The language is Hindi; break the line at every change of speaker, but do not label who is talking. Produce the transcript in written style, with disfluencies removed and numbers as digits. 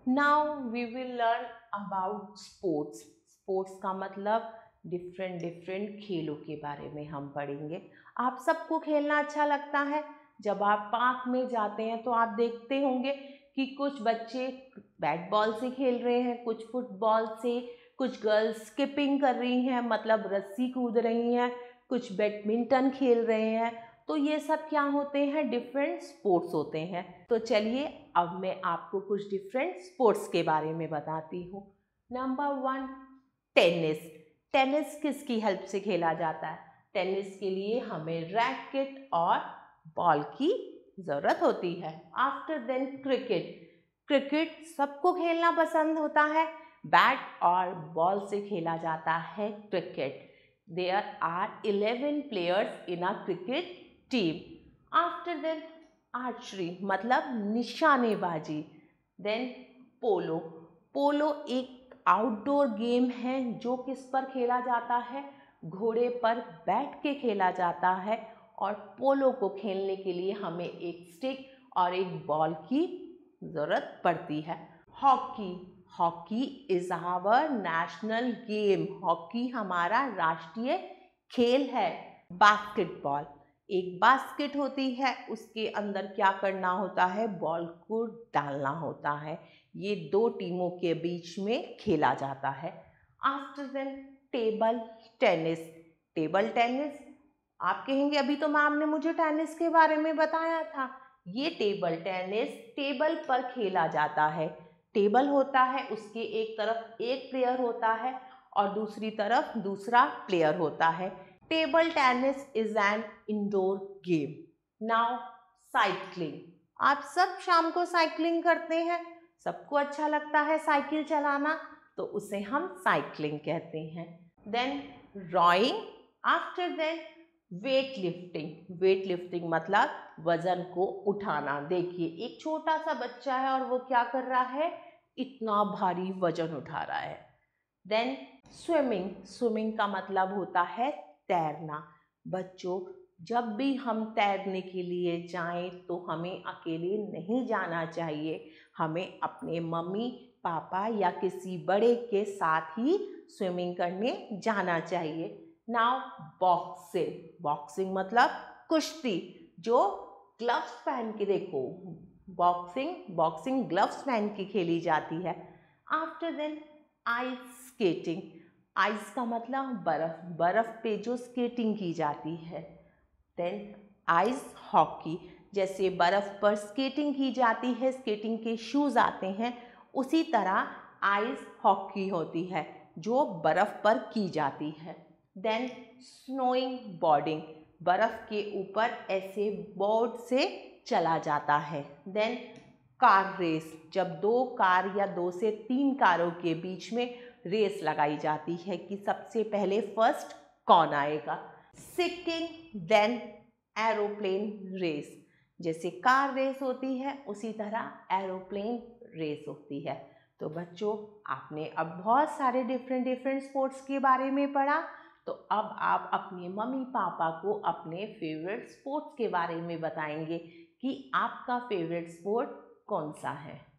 Now we will learn about sports. Sports का मतलब डिफरेंट डिफरेंट खेलों के बारे में हम पढ़ेंगे। आप सबको खेलना अच्छा लगता है। जब आप पार्क में जाते हैं तो आप देखते होंगे कि कुछ बच्चे बैट बॉल से खेल रहे हैं, कुछ फुटबॉल से, कुछ गर्ल्स स्किपिंग कर रही हैं मतलब रस्सी कूद रही हैं, कुछ बैडमिंटन खेल रहे हैं। तो ये सब क्या होते हैं? डिफरेंट स्पोर्ट्स होते हैं। तो चलिए अब मैं आपको कुछ डिफरेंट स्पोर्ट्स के बारे में बताती हूँ। Number 1, tennis. टेनिस किसकी हेल्प से खेला जाता है? टेनिस के लिए हमें रैकेट और बॉल की ज़रूरत होती है। After then cricket. क्रिकेट सबको खेलना पसंद होता है। बैट और बॉल से खेला जाता है cricket. There are 11 players in a cricket team. After that, archery मतलब निशानेबाजी। Then पोलो। पोलो एक आउटडोर गेम है जो किस पर खेला जाता है? घोड़े पर बैठ के खेला जाता है। और पोलो को खेलने के लिए हमें एक स्टिक और एक बॉल की ज़रूरत पड़ती है। Hockey. Hockey is our national game. Hockey हमारा राष्ट्रीय खेल है। बास्केटबॉल। एक बास्केट होती है, उसके अंदर क्या करना होता है? बॉल को डालना होता है। ये दो टीमों के बीच में खेला जाता है। After then table tennis. Table tennis, आप कहेंगे अभी तो मैम ने मुझे टेनिस के बारे में बताया था। ये टेबल टेनिस टेबल पर खेला जाता है। टेबल होता है, उसके एक तरफ एक प्लेयर होता है और दूसरी तरफ दूसरा प्लेयर होता है। Table tennis is an indoor game. Now cycling. आप सब शाम को साइकिलिंग करते हैं, सबको अच्छा लगता है साइकिल चलाना, तो उसे हम साइकिलिंग कहते हैं। Then rowing. After then weightlifting. Weightlifting मतलब वजन को उठाना। देखिए एक छोटा सा बच्चा है और वो क्या कर रहा है? इतना भारी वजन उठा रहा है। Then swimming. स्विमिंग का मतलब होता है तैरना। बच्चों, जब भी हम तैरने के लिए जाएं तो हमें अकेले नहीं जाना चाहिए। हमें अपने मम्मी पापा या किसी बड़े के साथ ही स्विमिंग करने जाना चाहिए। Now boxing. बॉक्सिंग मतलब कुश्ती, जो ग्लव्स पहन के, देखो बॉक्सिंग ग्लव्स पहन के खेली जाती है। After then ice skating. Ice का मतलब बर्फ, बर्फ पे जो स्केटिंग की जाती है। देन आइस हॉकी, जैसे बर्फ पर स्केटिंग की जाती है, स्केटिंग के शूज आते हैं, उसी तरह आइस हॉकी होती है जो बर्फ पर की जाती है। देन स्नोइंग बोर्डिंग, बर्फ के ऊपर ऐसे बोर्ड से चला जाता है। देन कार रेस, जब दो कार या 2 से 3 कारों के बीच में रेस लगाई जाती है कि सबसे पहले फर्स्ट कौन आएगा। सिटिंग देन एरोप्लेन रेस, जैसे कार रेस होती है उसी तरह एरोप्लेन रेस होती है। तो बच्चों, आपने अब बहुत सारे डिफरेंट डिफरेंट स्पोर्ट्स के बारे में पढ़ा। तो अब आप अपने मम्मी पापा को अपने फेवरेट स्पोर्ट्स के बारे में बताएंगे कि आपका फेवरेट स्पोर्ट कौन सा है।